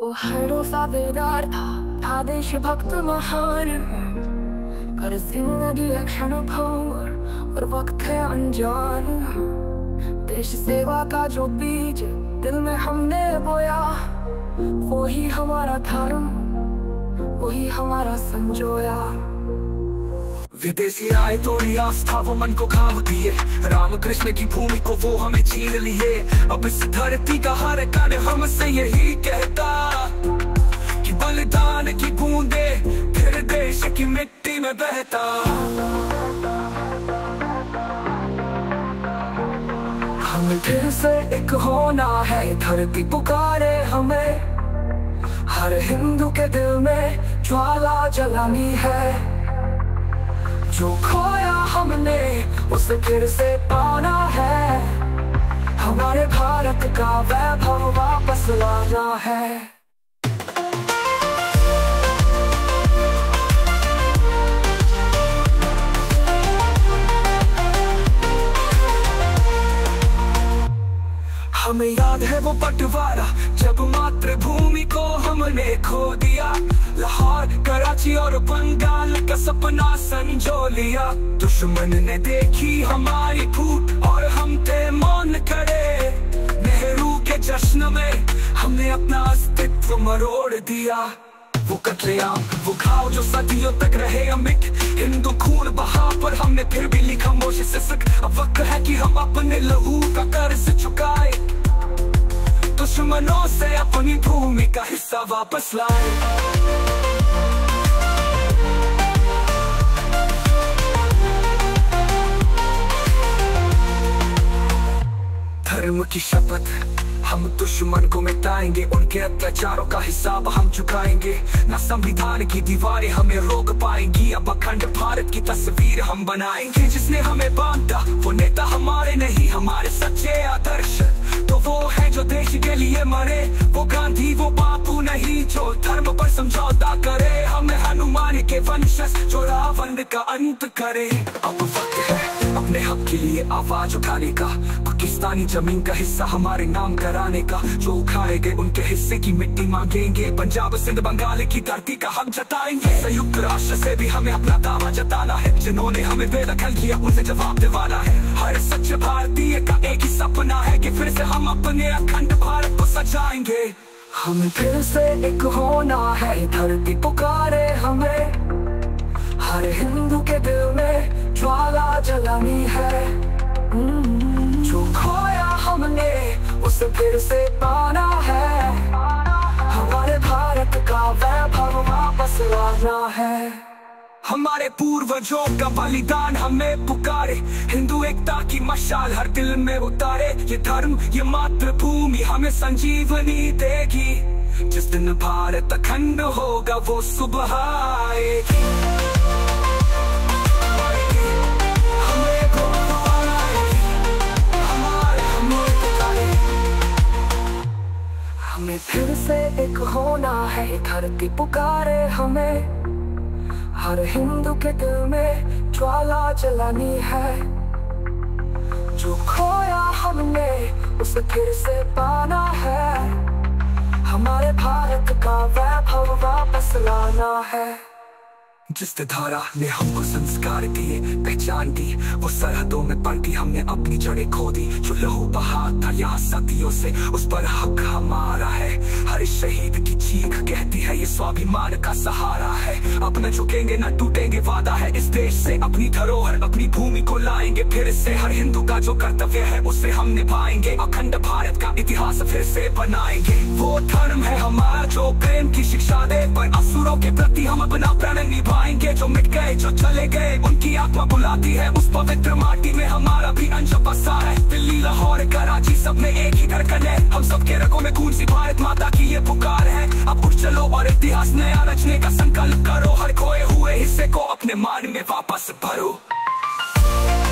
वो हर रोज आबेदार था देशभक्त महान। पर जिंदगी एक क्षण भंग और वक्त है अनजान। देश सेवा का जो बीज दिल में हमने बोया, वही हमारा धर्म, वही हमारा संजोया। विदेशी आए तोड़ी आस्था वो मन को घाव दिए, राम कृष्ण की भूमि को वो हमें छीन लिए। अब इस धरती का हर कण हमसे यही कहता कि बलिदान की बूंदे फिर देश की मिट्टी में बहता। हमें फिर से एक होना है, धरती पुकारे हमें। हर हिंदू के दिल में ज्वाला जलानी है। जो खोया हमने उसे फिर से पाना है। हमारे भारत का वैभव वापस लाना है। हमें याद है वो बंटवारा जब मातृभूमि को हमने खो दिया। लाहौर, कराची और बंगाल का सपना संजो लिया। दुश्मन ने देखी हमारी फूट और हम थे मौन खड़े। नेहरू के जश्न में हमने अपना अस्तित्व मरोड़ दिया। वो कत्लेआम, वो घाव जो सदियों तक रहे अमिट। हिंदू खून बहा पर हमने फिर भी लिखा खामोशी से सिख। अब वक्त है कि हम अपने लहू का कर्ज चुकाए, दुश्मनों से अपनी भूमि का हिस्सा वापस लाए। धर्म की शपथ, हम दुश्मन को मिटाएंगे। उनके अत्याचारों का हिसाब हम चुकाएंगे। न संविधान की दीवारें हमें रोक पाएंगी। अब अखंड भारत की तस्वीर हम बनाएंगे। जिसने हमें बांधा वो नेता हमारे नहीं, हमारे सच्चे आदर्श तो वो है जो देश के लिए मरे। वो गांधी, वो बापू नहीं जो धर्म पर समझौता करे। हमें हनुमान के वंशज जो रावण का अंत करे। अब वक्त है अपने हक के लिए आवाज उठाने का। पाकिस्तानी जमीन का हिस्सा हमारे नाम कराने का। जो उखाड़ेंगे उनके हिस्से की मिट्टी मांगेंगे। पंजाब, सिंध, बंगाल की धरती का हक जताएंगे। संयुक्त राष्ट्र से भी हमें अपना दावा जताना है। जिन्होंने हमें बेदखल किया उनसे जवाब दिलाना है। हर सच्चे भारतीय का एक ही सपना है कि फिर से हम अपने अखंड भारत को सजाएंगे। हमें फिर से एक होना है, धरती पुकारे हमें। हर हिंदू के दिल में ज्वाला जलानी है। जो खोया हमने उसे फिर से पाना है। हमारे भारत का वैभव वापस लाना है। हमारे पूर्वजों का बलिदान हमें पुकारे। हिंदू एकता की मशाल हर दिल में उतारे। ये धर्म, ये मातृभूमि हमें संजीवनी देगी। जिस दिन भारत अखंड होगा वो सुबह आएगी। हमें फिर से एक होना है, धरती पुकारे हमें। हर हिंदू के दिल में ज्वाला जलानी है। जो खोया हमने उसे फिर से पाना है। हमारे भारत का वैभव वापस लाना है। जिस धारा ने हमको संस्कार दिए, पहचान दी, वो सरहदों में पलटी हमने अपनी जड़ें खो दी। जो लहू बहा था यहाँ सदियों से, उस पर हक हमारा है। हर शहीद की चीख कहती है ये स्वाभिमान का सहारा है। अब न झुकेंगे न टूटेंगे, वादा है इस देश से। अपनी धरोहर, अपनी भूमि को लाएंगे फिर से। हर हिंदू का जो कर्तव्य है उसे हम निभाएंगे। अखंड भारत का इतिहास फिर से बनाएंगे। वो धर्म है हमारा जो प्रेम की शिक्षा दे, पर असुरों के प्रति हम अपना प्रण निभाएंगे। जो मिट गए, जो चले गए, उनकी आत्मा बुलाती है। उस पवित्र माटी में हमारा भी अंश बसा है। दिल्ली, लाहौर, कराची, सब में एक ही धड़कन है। हम सबके रगों में खून सी भारत माता की ये पुकार है। अब उठ चलो और इतिहास नया रचने का संकल्प करो। हर खोए हुए हिस्से को अपने मान में वापस भरो।